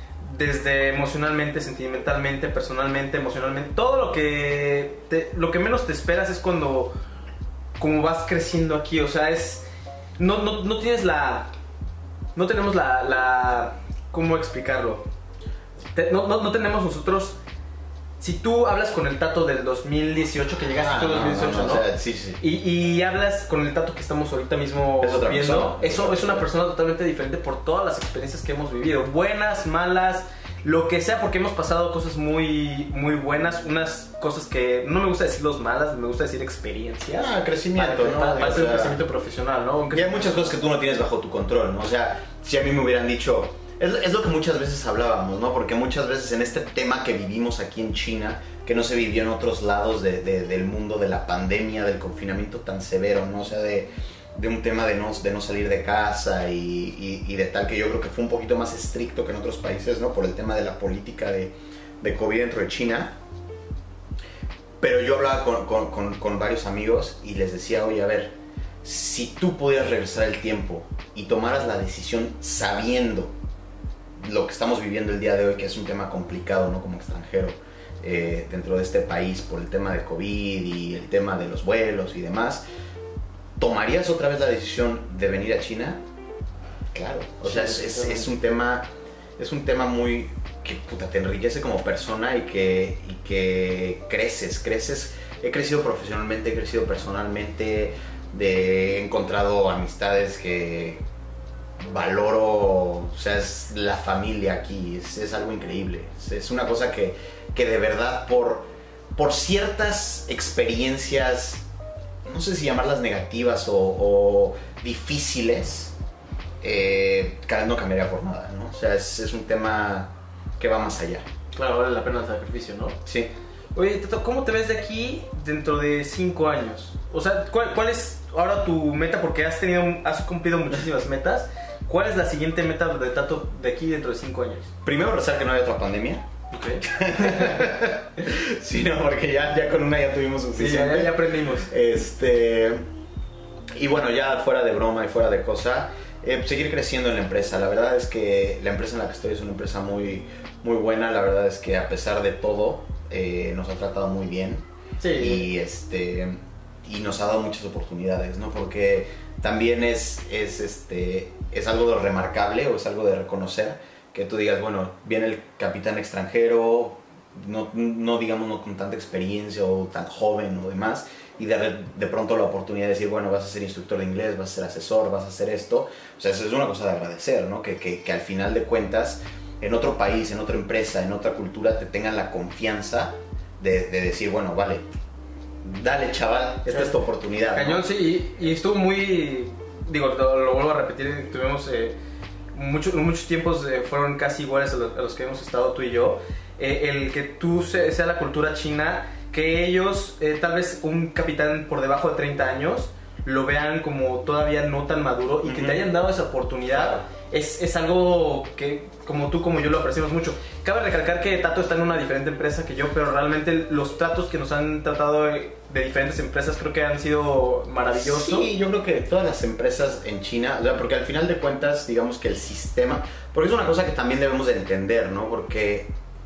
desde emocionalmente, sentimentalmente, personalmente, emocionalmente, todo lo que, te- lo que menos te esperas es cuando como vas creciendo aquí, o sea, es... No, no, no tienes la... No tenemos la... la ¿cómo explicarlo? Te- no, no, no tenemos nosotros... Si tú hablas con el Tato del dos mil dieciocho, que llegaste Ah, tú en no, dos mil dieciocho, no, ¿no? no, o sea, sí, sí. Y, y hablas con el Tato que estamos ahorita mismo Es otra viendo, persona. eso es una persona totalmente diferente por todas las experiencias que hemos vivido, buenas, malas, lo que sea, porque hemos pasado cosas muy, muy buenas, unas cosas que no me gusta decirlos malas, me gusta decir experiencias. Ah, crecimiento, para, ¿no? para, para O hacer un sea, crecimiento profesional, ¿no? Aunque- Y hay muchas cosas que tú no tienes bajo tu control, ¿no? O sea, si a mí me hubieran dicho... Es, es lo que muchas veces hablábamos, ¿no? Porque muchas veces en este tema que vivimos aquí en China, que no se vivió en otros lados de, de, del mundo, de la pandemia, del confinamiento tan severo, ¿no? O sea, de, de un tema de no, de no salir de casa y, y, y de tal que yo creo que fue un poquito más estricto que en otros países, ¿no? Por el tema de la política de, de COVID dentro de China. Pero yo hablaba con, con, con, con varios amigos y les decía, oye, a ver, si tú pudieras regresar el tiempo y tomaras la decisión sabiendo lo que estamos viviendo el día de hoy, que es un tema complicado, ¿no? Como extranjero, eh, dentro de este país por el tema de COVID y el tema de los vuelos y demás, ¿tomarías otra vez la decisión de venir a China? Claro, o sea, es, es, es un tema, es un tema muy que puta, te enriquece como persona y que, y que creces, creces. He crecido profesionalmente, he crecido personalmente, de, he encontrado amistades que valoro, o sea, es la familia aquí, es, es algo increíble, es, es una cosa que, que de verdad por, por ciertas experiencias, no sé si llamarlas negativas o, o difíciles, eh, no cambiaría por nada, ¿no? O sea, es, es un tema que va más allá. Claro, vale la pena el sacrificio, ¿no? Sí. Oye, Tato, ¿cómo te ves de aquí dentro de cinco años? O sea, ¿cuál, cuál es ahora tu meta? Porque has tenido, has cumplido muchísimas metas. ¿Cuál es la siguiente meta de Tato de aquí dentro de cinco años? Primero, rezar que no haya otra pandemia. Ok. Sí, no, porque ya, ya con una ya tuvimos Sí, suficiente. ya, ya aprendimos. Este, y bueno, ya fuera de broma y fuera de cosa, eh, seguir creciendo en la empresa. La verdad es que la empresa en la que estoy es una empresa muy, muy buena. La verdad es que a pesar de todo, eh, nos ha tratado muy bien. Sí. Y, este, y nos ha dado muchas oportunidades, ¿no? Porque también es, es, este, es algo de remarcable o es algo de reconocer que tú digas, bueno, viene el capitán extranjero, no, no digamos no con tanta experiencia o tan joven o demás, y de, de pronto la oportunidad de decir, bueno, vas a ser instructor de inglés, vas a ser asesor, vas a hacer esto. O sea, eso es una cosa de agradecer, ¿no? Que, que, que al final de cuentas, en otro país, en otra empresa, en otra cultura, te tengan la confianza de, de decir, bueno, vale, dale chaval, esta es tu oportunidad, ¿no? Cañón, sí, y, y estuvo muy, digo, lo, lo vuelvo a repetir, tuvimos eh, muchos, muchos tiempos eh, fueron casi iguales a los, a los que hemos estado tú y yo. Eh, el que tú se, sea la cultura china, que ellos, eh, tal vez un capitán por debajo de treinta años, lo vean como todavía no tan maduro y uh-huh. que te hayan dado esa oportunidad, claro. es, es algo que como tú como yo lo apreciamos mucho. Cabe recalcar que Tato está en una diferente empresa que yo, pero realmente los tratos que nos han tratado de diferentes empresas creo que han sido maravillosos. Sí, yo creo que todas las empresas en China, o sea, porque al final de cuentas, digamos que el sistema, porque es una cosa que también debemos de entender, ¿no? Porque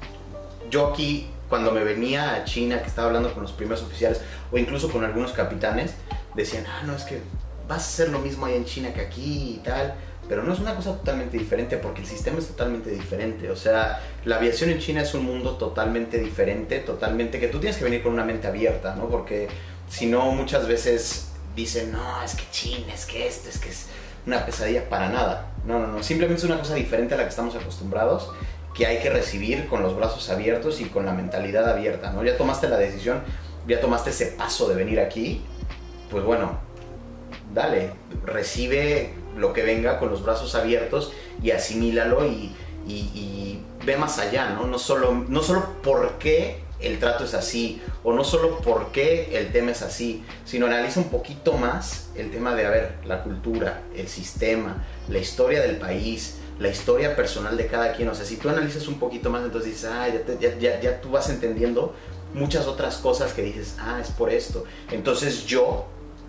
yo aquí, cuando me venía a China, que estaba hablando con los primeros oficiales, o incluso con algunos capitanes, decían, ah, no, es que vas a hacer lo mismo ahí en China que aquí y tal, pero no es una cosa totalmente diferente, porque el sistema es totalmente diferente. O sea, la aviación en China es un mundo totalmente diferente, totalmente, que tú tienes que venir con una mente abierta, ¿no? Porque si no, muchas veces dicen, no, es que China, es que esto, es que es una pesadilla. Para nada. No, no, no, simplemente es una cosa diferente a la que estamos acostumbrados, que hay que recibir con los brazos abiertos y con la mentalidad abierta, ¿no? Ya tomaste la decisión, ya tomaste ese paso de venir aquí, pues bueno, dale, recibe lo que venga con los brazos abiertos y asimílalo y, y, y ve más allá, ¿no? No solo, no solo por qué el trato es así, o no solo por qué el tema es así, sino analiza un poquito más el tema de, a ver, la cultura, el sistema, la historia del país, la historia personal de cada quien. O sea, si tú analizas un poquito más, entonces dices, ah, ya, te, ya, ya, ya tú vas entendiendo muchas otras cosas que dices, ah, es por esto. Entonces yo,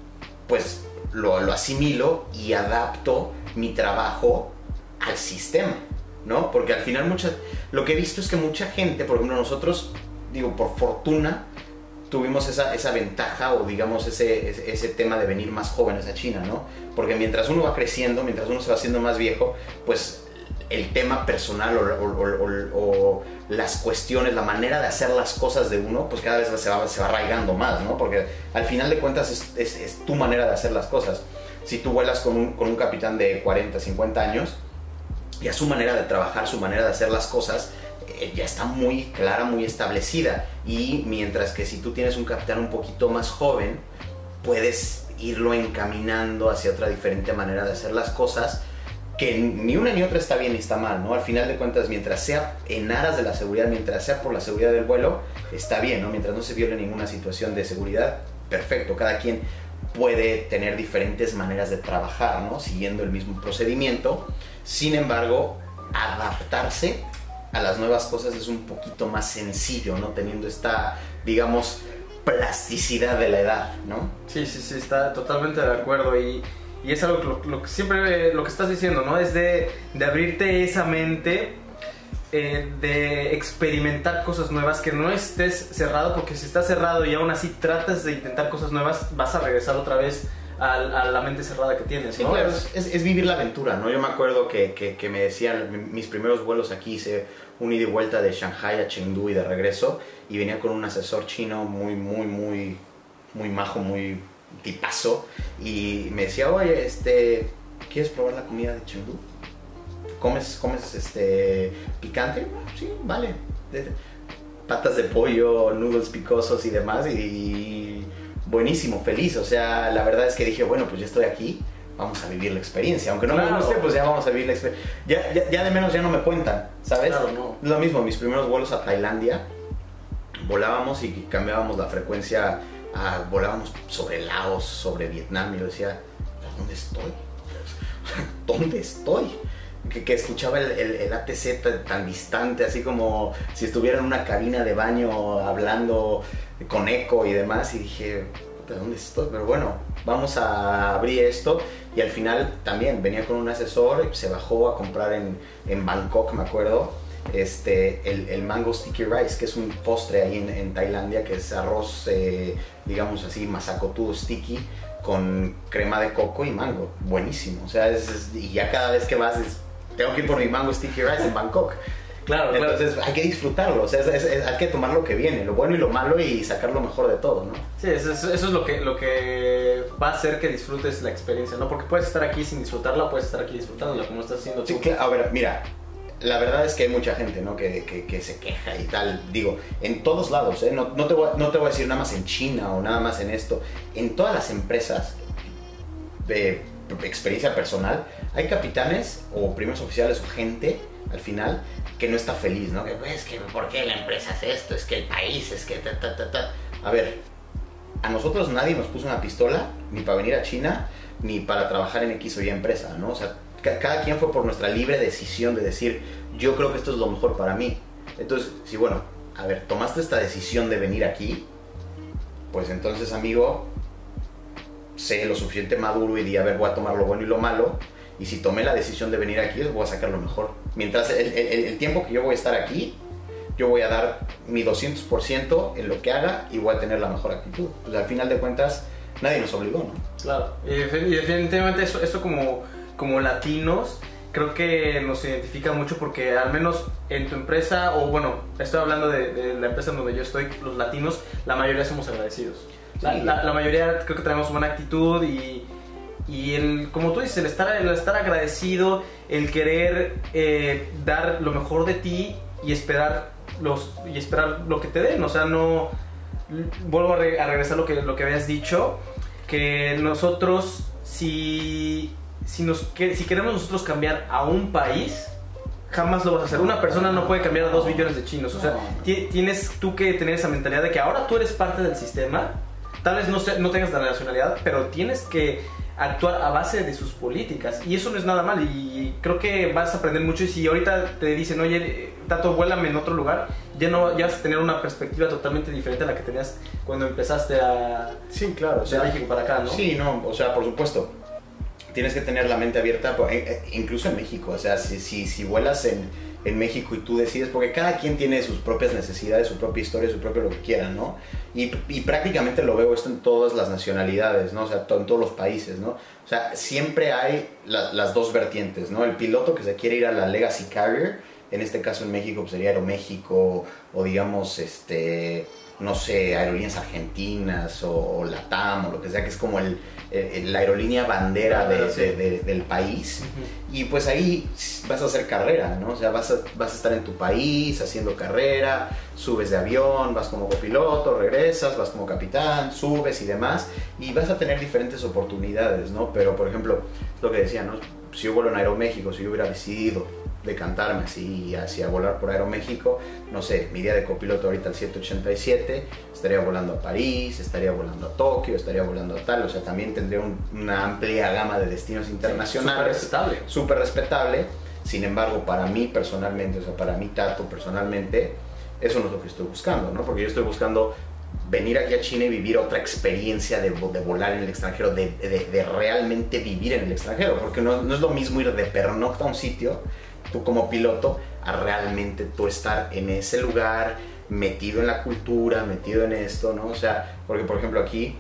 pues, lo, lo asimilo y adapto mi trabajo al sistema, ¿no? Porque al final mucha, lo que he visto es que mucha gente, por ejemplo nosotros, digo, por fortuna, tuvimos esa, esa ventaja o digamos ese, ese, ese tema de venir más jóvenes a China, ¿no? Porque mientras uno va creciendo, mientras uno se va haciendo más viejo, pues el tema personal o, o, o, o las cuestiones, la manera de hacer las cosas de uno, pues cada vez se va, se va arraigando más, ¿no? Porque al final de cuentas es, es, es tu manera de hacer las cosas. Si tú vuelas con un, con un capitán de cuarenta, cincuenta años, ya su manera de trabajar, su manera de hacer las cosas, eh, ya está muy clara, muy establecida. Y mientras que si tú tienes un capitán un poquito más joven, puedes irlo encaminando hacia otra diferente manera de hacer las cosas, que ni una ni otra está bien ni está mal, ¿no? Al final de cuentas, mientras sea en aras de la seguridad, mientras sea por la seguridad del vuelo, está bien, ¿no? Mientras no se viole ninguna situación de seguridad, perfecto. Cada quien puede tener diferentes maneras de trabajar, ¿no? Siguiendo el mismo procedimiento. Sin embargo, adaptarse a las nuevas cosas es un poquito más sencillo, ¿no? Teniendo esta, digamos, plasticidad de la edad, ¿no? Sí, sí, sí, está totalmente de acuerdo. Y, y es algo que lo, lo que siempre lo que estás diciendo, ¿no? Es de, de abrirte esa mente, eh, de experimentar cosas nuevas, que no estés cerrado, porque si estás cerrado y aún así tratas de intentar cosas nuevas, vas a regresar otra vez a, a la mente cerrada que tienes, ¿no? Sí, claro, es, es vivir la aventura, ¿no? Yo me acuerdo que, que, que me decían, mis primeros vuelos aquí, hice un ida y vuelta de Shanghai a Chengdu y de regreso, y venía con un asesor chino muy, muy, muy, muy majo, muy tipazo, y me decía, oye, este, ¿quieres probar la comida de Chengdu? ¿Comes, comes este, picante? Sí, vale. Patas de pollo, noodles picosos y demás, y buenísimo, feliz. O sea, la verdad es que dije, bueno, pues ya estoy aquí, vamos a vivir la experiencia. Aunque no claro. me guste, pues ya vamos a vivir la experiencia. Ya, ya, ya de menos ya no me cuentan, ¿sabes? Claro, no. Lo mismo, mis primeros vuelos a Tailandia, volábamos y cambiábamos la frecuencia, a, volábamos sobre Laos, sobre Vietnam, y yo decía, ¿dónde estoy? ¿Dónde estoy? Que, que escuchaba el, el, el A T C tan, tan distante, así como si estuviera en una cabina de baño hablando con eco y demás, y dije, ¿de dónde estoy? Pero bueno, vamos a abrir esto. Y al final también venía con un asesor, se bajó a comprar en, en Bangkok, me acuerdo, este, el, el mango sticky rice, que es un postre ahí en, en Tailandia, que es arroz, eh, digamos así, masacotudo sticky, con crema de coco y mango, buenísimo. O sea, es, es, y ya cada vez que vas, es, tengo que ir por mi mango sticky rice en Bangkok. Claro, entonces claro. Hay que disfrutarlo, o sea, es, es, es, hay que tomar lo que viene, lo bueno y lo malo, y sacar lo mejor de todo, ¿no? Sí, eso, eso es lo que, lo que va a hacer que disfrutes la experiencia, ¿no? Porque puedes estar aquí sin disfrutarla, puedes estar aquí disfrutándola, como estás haciendo tú. Sí, claro, a ver, mira, la verdad es que hay mucha gente, ¿no? que, que, que se queja y tal, digo, en todos lados, ¿eh? No, no, te voy, no te voy a decir nada más en China o nada más en esto, en todas las empresas de experiencia personal, hay capitanes o primeros oficiales o gente al final que no está feliz, ¿no? Que pues, que ¿por qué la empresa hace esto? Es que el país, es que ta, ta, ta, ta. A ver, a nosotros nadie nos puso una pistola ni para venir a China ni para trabajar en X o Y empresa, ¿no? O sea, ca cada quien fue por nuestra libre decisión de decir, yo creo que esto es lo mejor para mí. Entonces, si bueno, a ver, tomaste esta decisión de venir aquí, pues entonces, amigo, sé lo suficiente maduro y di, a ver, voy a tomar lo bueno y lo malo. Y si tomé la decisión de venir aquí, voy a sacar lo mejor. Mientras el, el, el tiempo que yo voy a estar aquí, yo voy a dar mi doscientos por ciento en lo que haga y voy a tener la mejor actitud. Pues al final de cuentas, nadie nos obligó, ¿no? Claro, y definitivamente eso, eso como, como latinos, creo que nos identifica mucho porque al menos en tu empresa, o bueno, estoy hablando de, de la empresa en donde yo estoy, los latinos, la mayoría somos agradecidos. La, Sí. la, la mayoría creo que tenemos buena actitud y, y el, como tú dices, el estar, el estar agradecido, el querer eh, dar lo mejor de ti y esperar, los, y esperar lo que te den. O sea, no... Vuelvo a, re, a regresar a lo que, lo que habías dicho, que nosotros, si, si, nos, que, si queremos nosotros cambiar a un país, jamás lo vas a hacer. Una persona no puede cambiar a dos billones de chinos. O sea, ti- tienes tú que tener esa mentalidad de que ahora tú eres parte del sistema. Tal vez no, se, no tengas la nacionalidad, pero tienes que actuar a base de sus políticas. Y eso no es nada mal. Y creo que vas a aprender mucho. Y si ahorita te dicen, oye, Tato, vuélame en otro lugar, ya no ya vas a tener una perspectiva totalmente diferente a la que tenías cuando empezaste a... Sí, claro. O sea, de México para acá, ¿no? Sí, no, o sea, por supuesto. Tienes que tener la mente abierta, incluso en México. O sea, si, si, si vuelas en, en México y tú decides, porque cada quien tiene sus propias necesidades, su propia historia, su propio lo que quieran, ¿no? Y, y prácticamente lo veo esto en todas las nacionalidades, ¿no? O sea, to, en todos los países, ¿no? O sea, siempre hay la, las dos vertientes, ¿no? El piloto que se quiere ir a la Legacy Carrier, en este caso en México pues sería Aeroméxico, o digamos, este... no sé, aerolíneas argentinas o, o LATAM o lo que sea, que es como el, el, la aerolínea bandera de, de, de, del país. Uh-huh. Y pues ahí vas a hacer carrera, ¿no? O sea, vas a, vas a estar en tu país haciendo carrera, subes de avión, vas como copiloto, regresas, vas como capitán, subes y demás, y vas a tener diferentes oportunidades, ¿no? Pero, por ejemplo, lo que decía, ¿no? Si yo vuelo en Aeroméxico, si yo hubiera decidido decantarme así hacia volar por Aeroméxico, no sé, mi día de copiloto ahorita el siete ochenta y siete, estaría volando a París, estaría volando a Tokio, estaría volando a tal, o sea, también tendría un, una amplia gama de destinos internacionales. Súper respetable. Súper respetable. Sin embargo, para mí personalmente, o sea, para mí Tato personalmente, eso no es lo que estoy buscando, ¿no? Porque yo estoy buscando venir aquí a China y vivir otra experiencia de, de volar en el extranjero, de, de, de realmente vivir en el extranjero, porque no, no es lo mismo ir de pernocta a un sitio, tú como piloto, a realmente tú estar en ese lugar, metido en la cultura, metido en esto, ¿no? O sea, porque por ejemplo aquí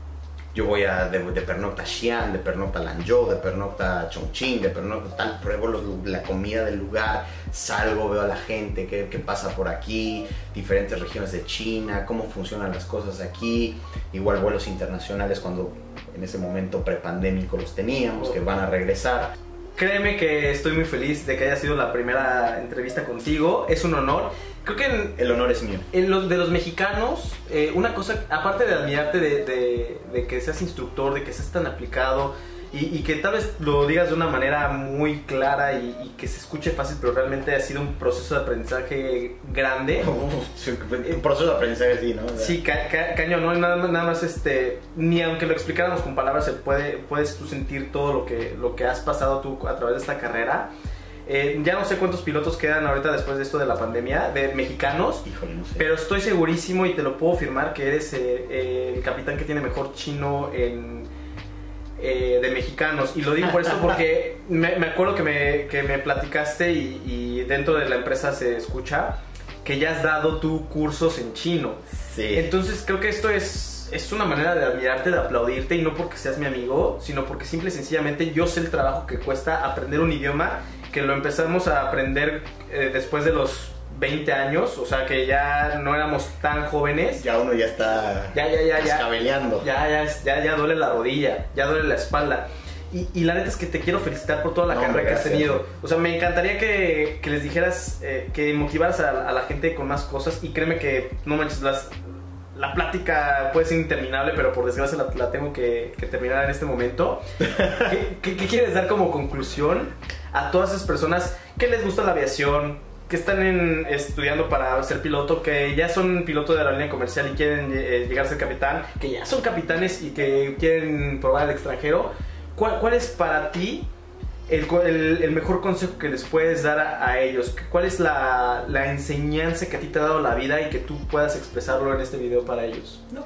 yo voy a de, de pernocta a Xi'an, de pernocta a Lanzhou, de pernocta a Chongqing, de pernocta tal, pruebo los, la comida del lugar, salgo, veo a la gente, qué, qué pasa por aquí, diferentes regiones de China, cómo funcionan las cosas aquí, igual vuelos internacionales cuando en ese momento prepandémico los teníamos, que van a regresar. Créeme que estoy muy feliz de que haya sido la primera entrevista contigo, es un honor. Creo que en, el honor es mío. En los, de los mexicanos, eh, una cosa, aparte de admirarte de, de, de que seas instructor, de que seas tan aplicado y, y que tal vez lo digas de una manera muy clara y, y que se escuche fácil, pero realmente ha sido un proceso de aprendizaje grande. Un proceso de aprendizaje, sí, ¿no? O sea, sí, ca, ca, cañón, ¿no? Nada, nada más, este, ni aunque lo explicáramos con palabras, se puede, puedes tú sentir todo lo que, lo que has pasado tú a través de esta carrera. Eh, ya no sé cuántos pilotos quedan ahorita después de esto de la pandemia, de mexicanos. Híjole, no sé. Pero estoy segurísimo y te lo puedo firmar que eres eh, eh, el capitán que tiene mejor chino en, eh, de mexicanos. Y lo digo por esto porque me, me acuerdo que me, que me platicaste y, y dentro de la empresa se escucha que ya has dado tú cursos en chino. Sí. Entonces creo que esto es, es una manera de admirarte, de aplaudirte, y no porque seas mi amigo, sino porque simple y sencillamente yo sé el trabajo que cuesta aprender un idioma que lo empezamos a aprender eh, después de los veinte años, o sea que ya no éramos tan jóvenes. Ya uno ya está ya, ya, ya, cascabeleando. Ya, ya, ya, ya duele la rodilla, ya duele la espalda. Y, y la neta es que te quiero felicitar por toda la No, carrera que has gracias. tenido. O sea, me encantaría que, que les dijeras, eh, que motivaras a, a la gente con más cosas. Y créeme que, no manches, las, la plática puede ser interminable, pero por desgracia la, la tengo que, que terminar en este momento. ¿Qué, qué, ¿Qué quieres dar como conclusión a todas esas personas que les gusta la aviación, que están en, estudiando para ser piloto, que ya son piloto de aerolínea comercial y quieren eh, llegar a ser capitán, que ya son capitanes y que quieren probar al extranjero? ¿Cuál, cuál es para ti el, el, el mejor consejo que les puedes dar a, a ellos? ¿Cuál es la, la enseñanza que a ti te ha dado la vida y que tú puedas expresarlo en este video para ellos? No, pues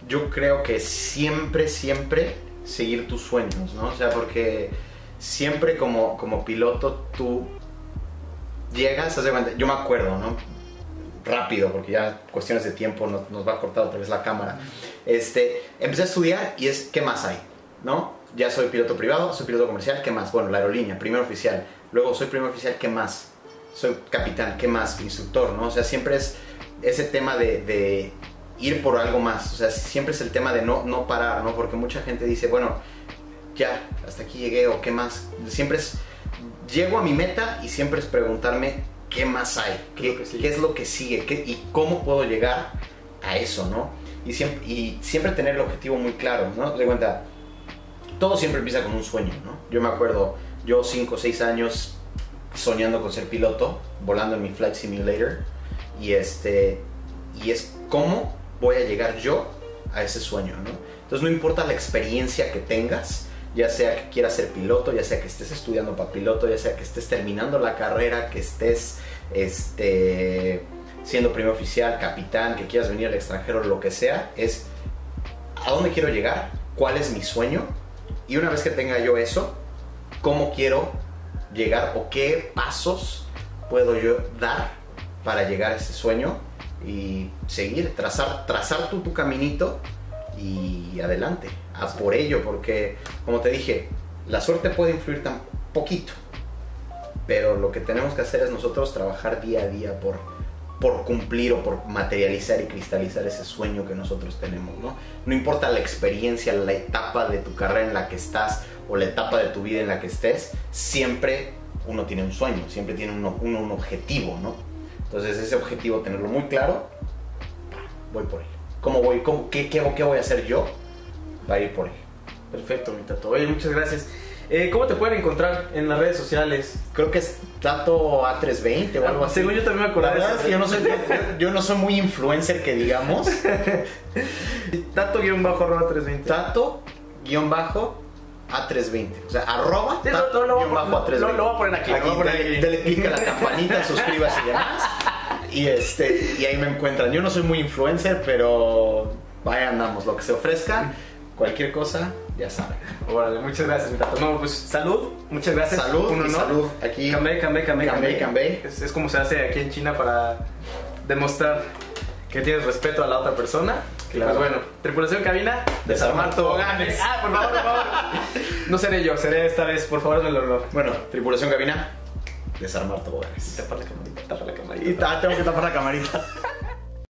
yo creo que siempre, siempre seguir tus sueños, ¿no? O sea, porque siempre como, como piloto tú llegas, haz de cuenta, yo me acuerdo, ¿no? Rápido, porque ya cuestiones de tiempo nos, nos va a cortar otra vez la cámara. Este, empecé a estudiar y es, ¿qué más hay? ¿No? Ya soy piloto privado, soy piloto comercial, ¿qué más? Bueno, la aerolínea, primer oficial. Luego soy primer oficial, ¿qué más? Soy capitán, ¿qué más? Instructor, ¿no? O sea, siempre es ese tema de, de ir por algo más. O sea, siempre es el tema de no, no parar, ¿no? Porque mucha gente dice, bueno, ya, hasta aquí llegué o ¿qué más? Siempre es, llego a mi meta y siempre es preguntarme ¿qué más hay? ¿Qué, ¿qué es lo que sigue? ¿Qué, y cómo puedo llegar a eso, ¿no? Y siempre, y siempre tener el objetivo muy claro, ¿no? De cuenta, todo siempre empieza con un sueño, ¿no? Yo me acuerdo, yo cinco o seis años soñando con ser piloto, volando en mi Flight Simulator, y, este, y es cómo voy a llegar yo a ese sueño, ¿no? Entonces no importa la experiencia que tengas, ya sea que quieras ser piloto, ya sea que estés estudiando para piloto, ya sea que estés terminando la carrera, que estés este, siendo primer oficial, capitán, que quieras venir al extranjero, lo que sea, es a dónde quiero llegar, cuál es mi sueño, y una vez que tenga yo eso, cómo quiero llegar o qué pasos puedo yo dar para llegar a ese sueño y seguir, trazar, trazar tú tu caminito y adelante, a por ello, porque como te dije, la suerte puede influir tan poquito, pero lo que tenemos que hacer es nosotros trabajar día a día por, por cumplir o por materializar y cristalizar ese sueño que nosotros tenemos, ¿no? No importa la experiencia, la etapa de tu carrera en la que estás o la etapa de tu vida en la que estés, siempre uno tiene un sueño, siempre tiene uno, uno un objetivo, ¿no? Entonces ese objetivo, tenerlo muy claro, voy por él. ¿Cómo voy? Cómo, qué, qué, ¿Qué voy a hacer yo para ir por él? Perfecto, mi Tato. Oye, muchas gracias. Eh, ¿Cómo te pueden encontrar en las redes sociales? Creo que es Tato A trescientos veinte o algo así. Según yo también me acuerdo. La verdad es que yo no soy, yo no soy muy influencer, que digamos. Tato-arroba trescientos veinte. Tato-A trescientos veinte. O sea, arroba Sí, lo, lo, lo, tato-A trescientos veinte. lo, lo voy a poner aquí. Aquí, lo voy a poner dale, aquí. dale click a la campanita, suscríbase y demás. Y, este, y ahí me encuentran. Yo no soy muy influencer, pero vaya, andamos. Lo que se ofrezca, cualquier cosa, ya saben. Órale, muchas gracias, mi Tato. No, pues salud, muchas gracias. Salud, Un y honor. salud. Aquí. Cambé, cambé, cambé, Cambé, cambé. Es, es como se hace aquí en China para demostrar que tienes respeto a la otra persona. Claro. Pues bueno, tripulación cabina, Desarmar desarmar toboganes. Ah, por favor, por favor. No seré yo, seré esta vez, por favor, el honor. Bueno, tripulación cabina, desarmar toboganes. Tapa la camarita, tapa la camarita. Y ta- tengo que tapar la camarita.